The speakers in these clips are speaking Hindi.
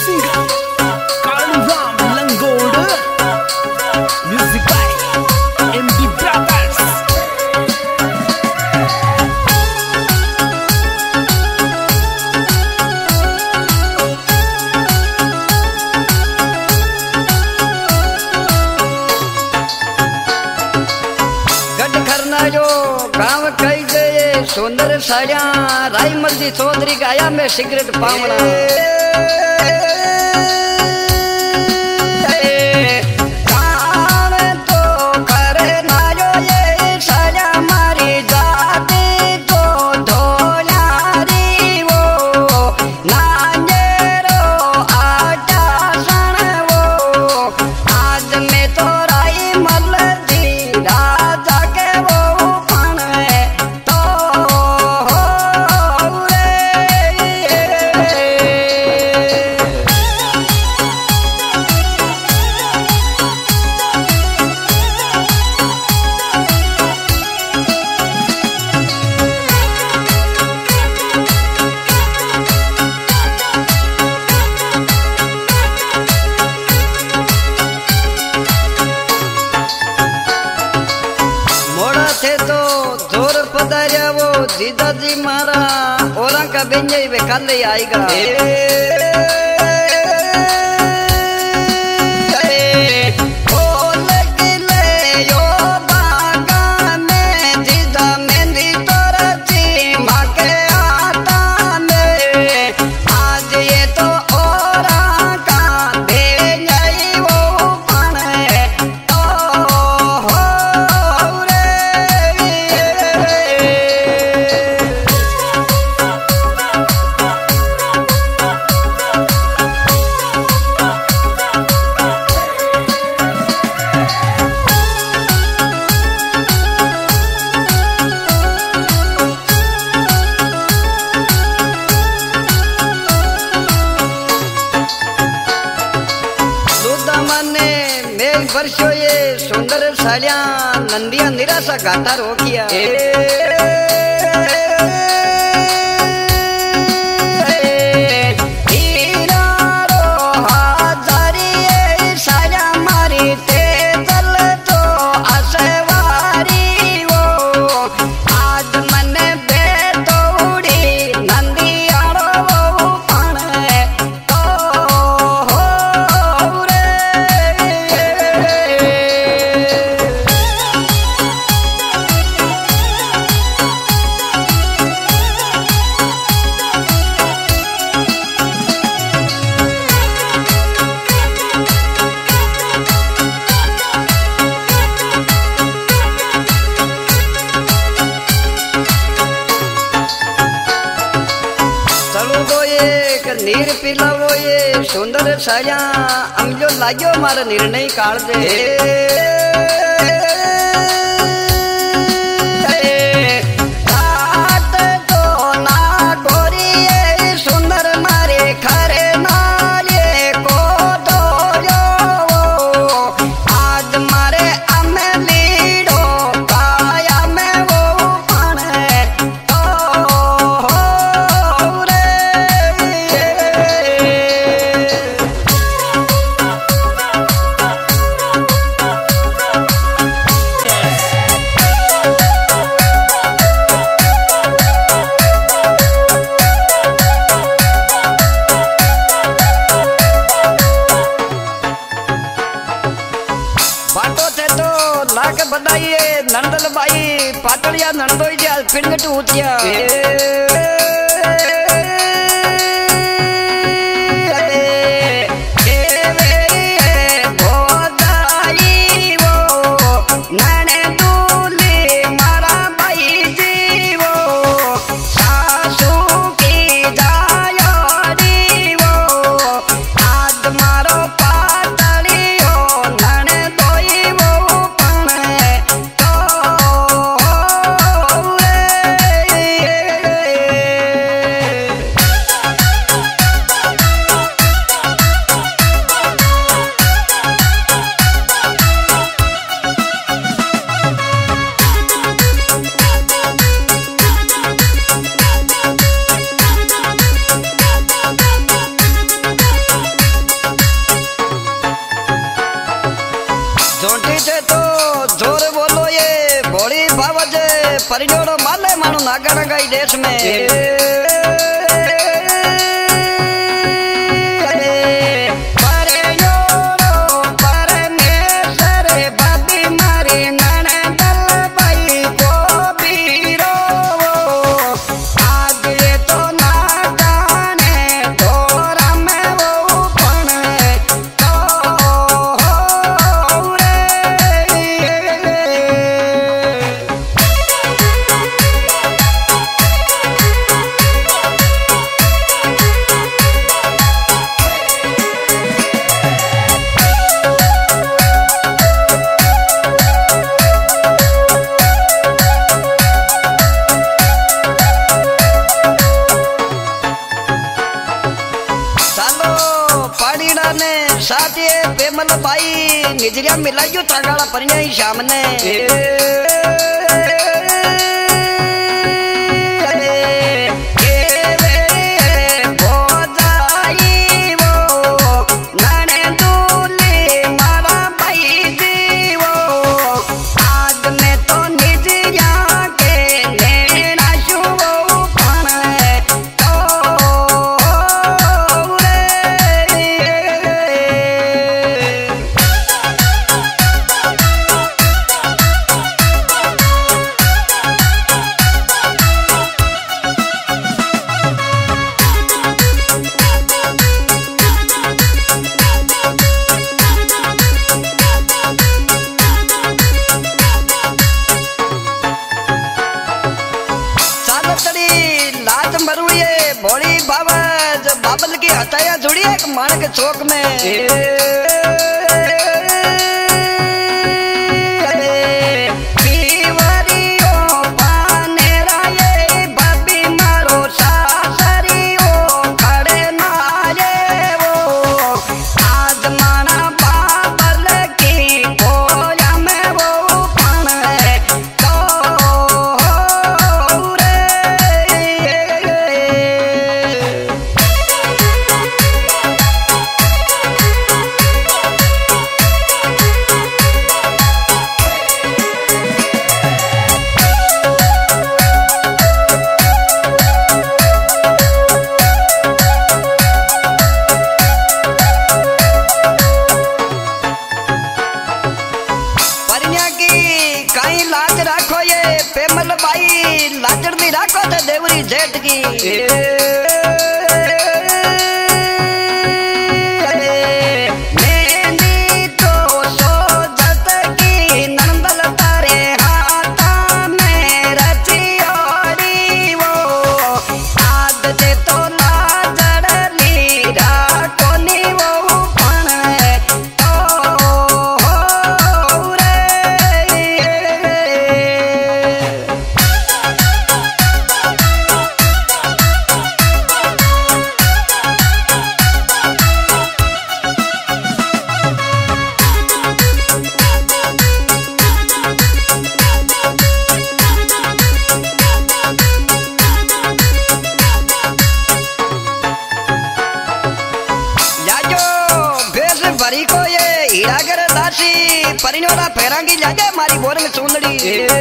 singer Kalvam Langoda. Music by MD Brothers. जो गाँव कई गए सुंदर साड़िया राई मर्जी चौधरी गाया में सिगरेट पावना जीजा जी मारा और का बेंजे वे कल आएगा वर्षो ये सुंदर सालियां नंदिया निराशा घाटा रोकिया नीर पिलावो ये सुंदर साया अमजो लागो मारा निर्णय काल दे बताइए नंदल बाई पातलिया नंदोई जी पिंड टूटिया परिजोड़ो माले मानो नागण गई देश में पेमल भाई निजरिया मिलाइयो तगाड़ा परिया शाम ने भोली बाबा जब बाबल की हटाया जुड़ी एक माणक चौक में पेमल भाई लाजड़ दी राखो थे देवरी जेठ की को ये हीरागर दासी परिनोरा फेरांगी जाजे मारी बोरंग सुंदड़ी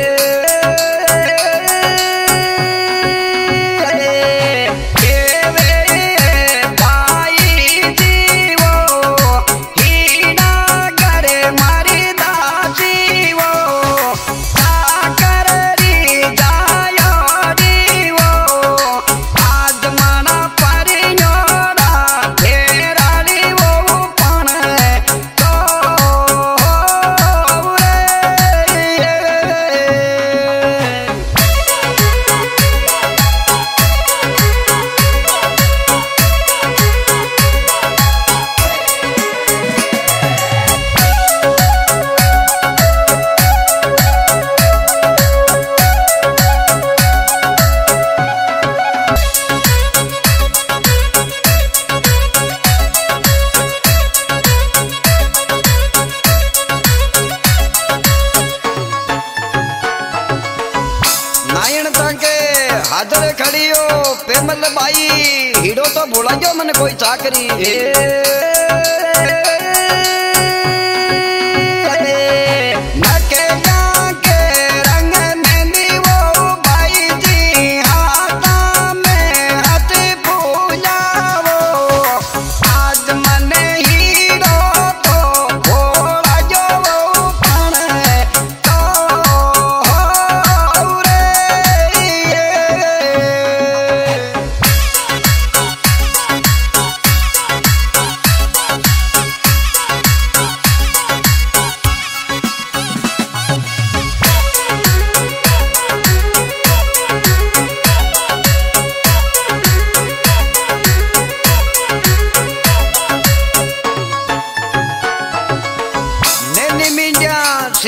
हाजर खड़ी हो पेमल भाई हीरो तो भूला जो मन कोई चाकरी नके के रंग मेहंदी वो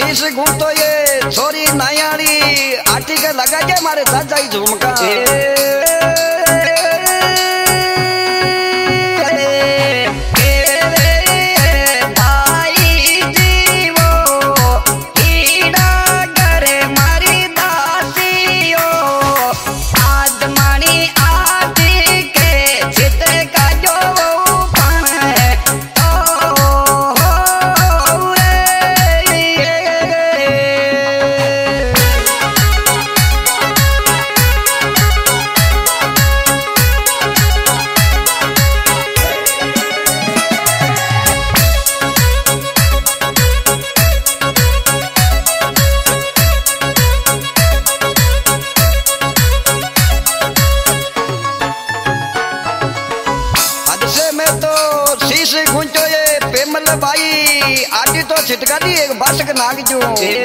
शीश घूटो ये छोरी नायाड़ी आटी के लगा के मारे चाचा झुमका भाई आटी तो छिटका दी एक बासक नाग जो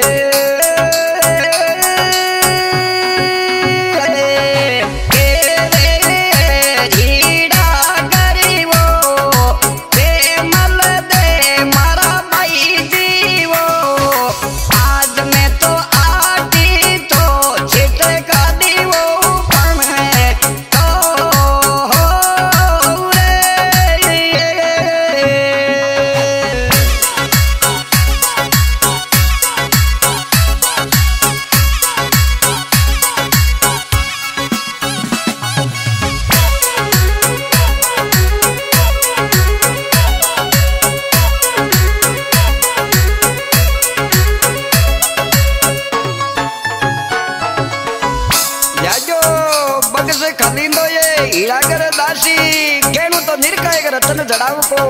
दासी केणु तो निरकाय रतन जड़ाव को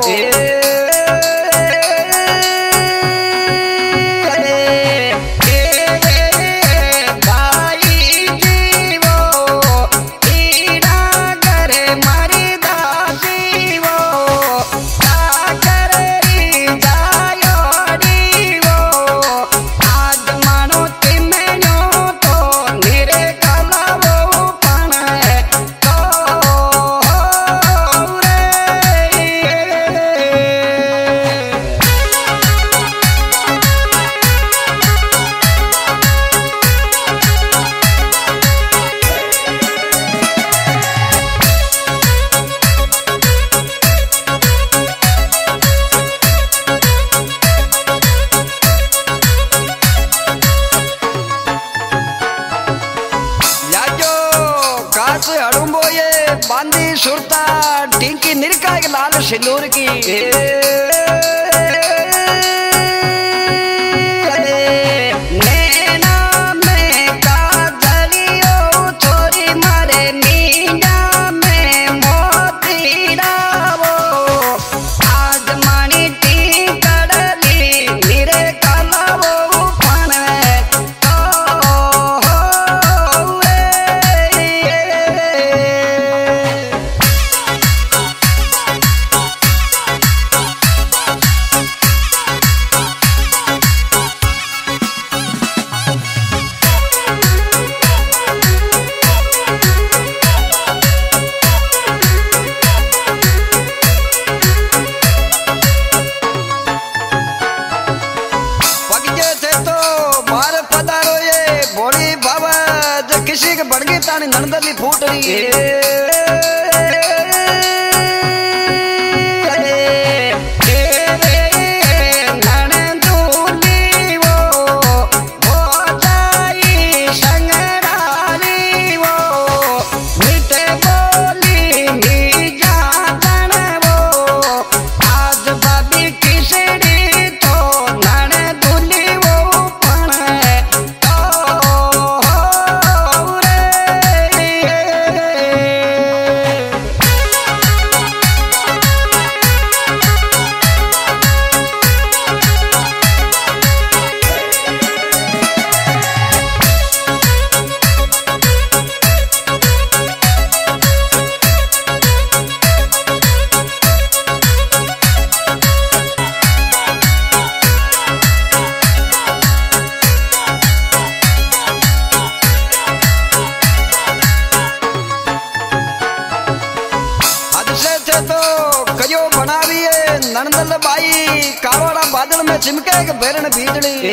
बांदी सुरता टिंकी निरका के लाल सिंदूर की किसी के बड़गी तानी नंदली फूट रही नंदल बाई कारोड़ा बादल में चिमके के बेरन बीजली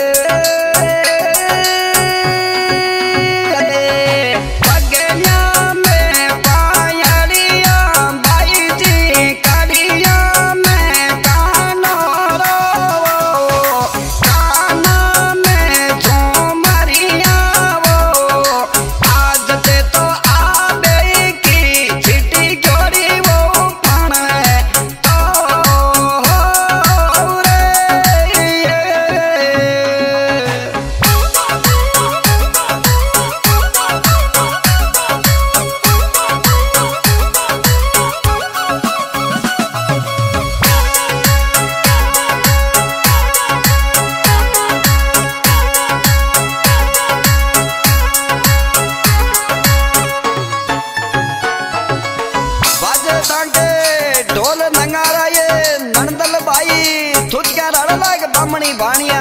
ढोल नंगारा ये नंदल बाई तुझ क्या रड़ लाग बामणी बाणिया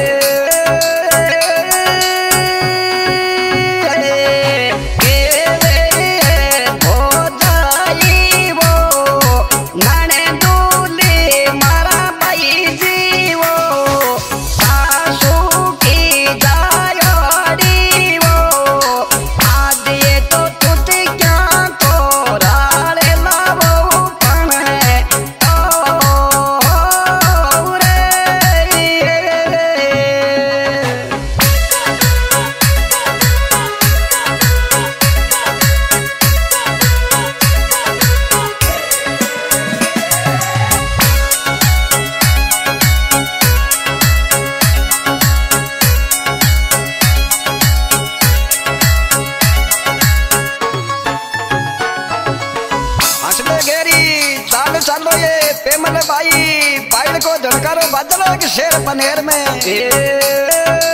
चलो ये पेमल बाई पाइल को झड़कारो बदलो कि शेर पनेर में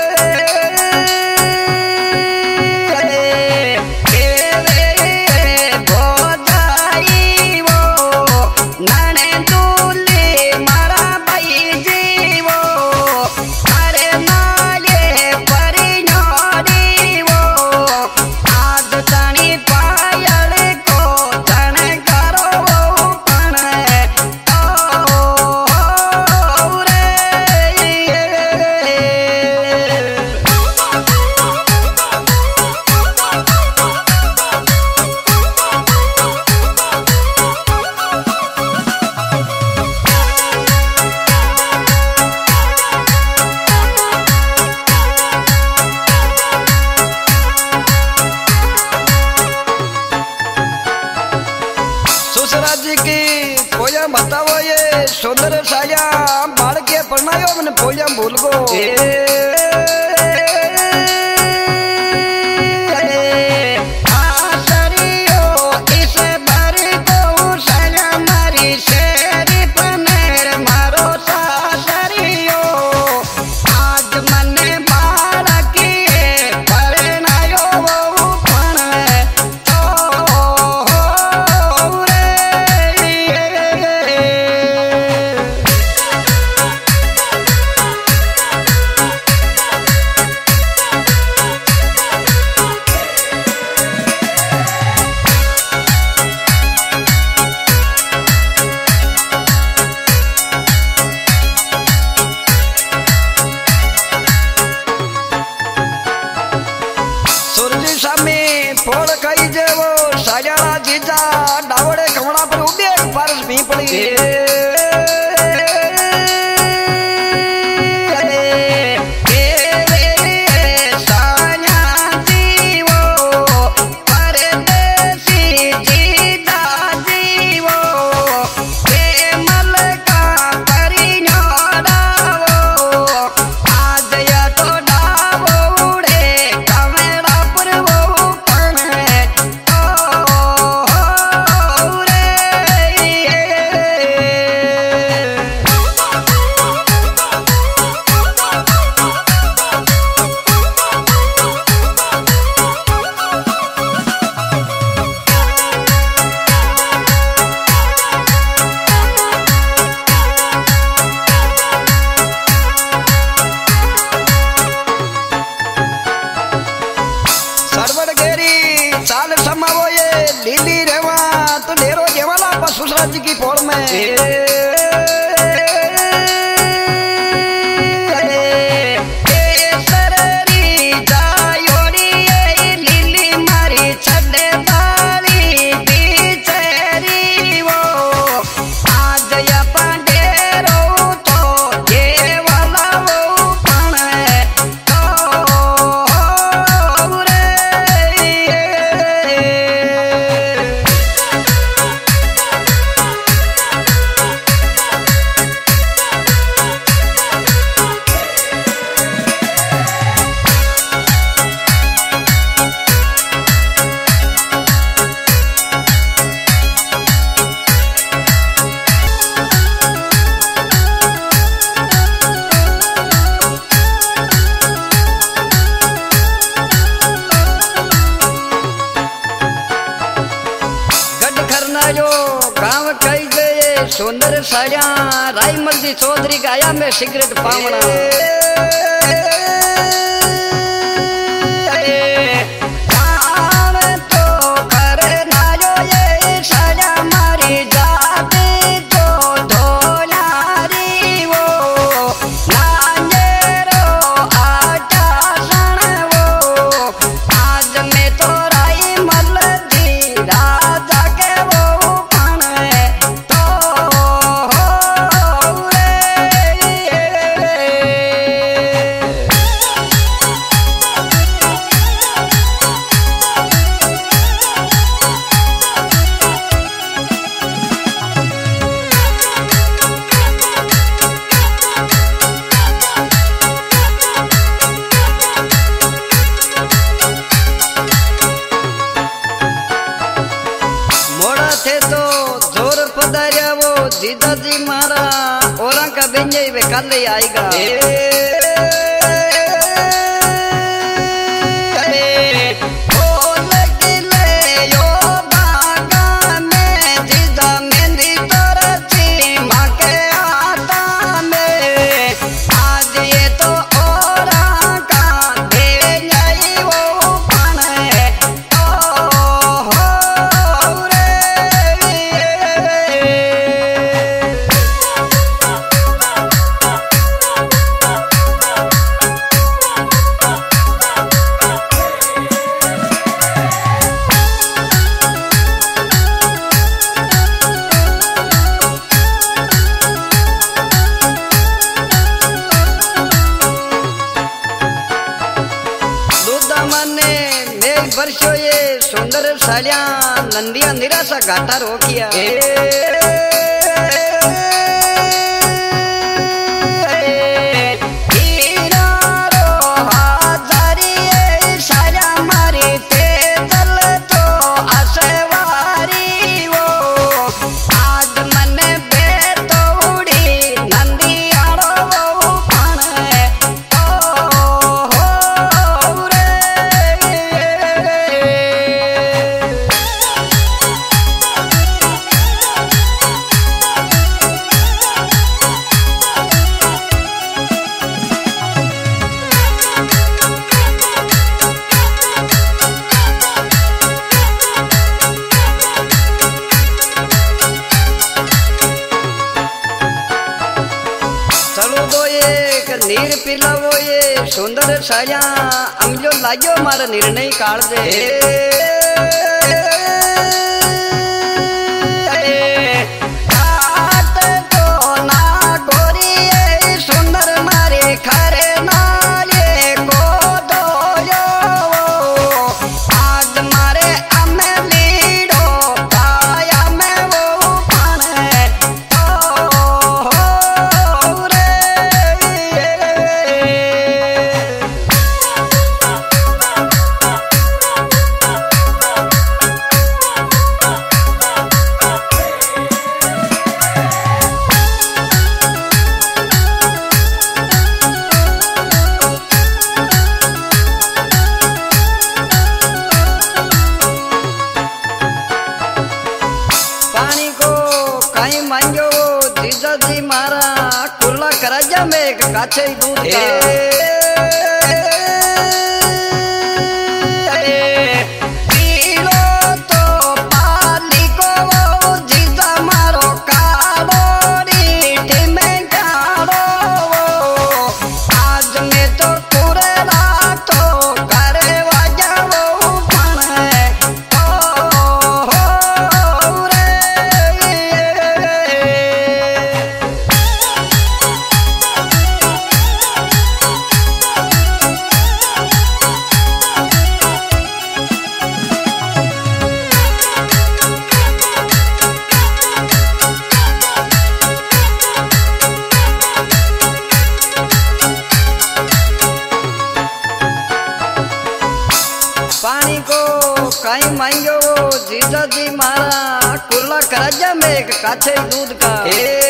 जी की पोयम बताओ ये सुंदर साया बाढ़ के परनायो मैंने पोयम भूल गो फोड़ कई जे वो साजारा जीजा डावड़े कमड़ा पर उड़े बारिश भी पड़ी लीली रेवा तो ढेरो जेवाला पशु राज की पोड़ में सुंदर साड़िया राईमल जी चौधरी गाया में सिगरेट पावना जीजा जी मारा और का बेंजे वे कल आएगा वर्षो ये सुंदर सालिया नंदिया निराशा घाटा रोकिया नीर पिलावो ये सुंदर साया अमलो लाजो मारा निर्णय काल दे कराजा में एक काछे दूध पानी को कहीं मांगो जीजा जी मारा कुल्ला कराजा में एक काछे दूध का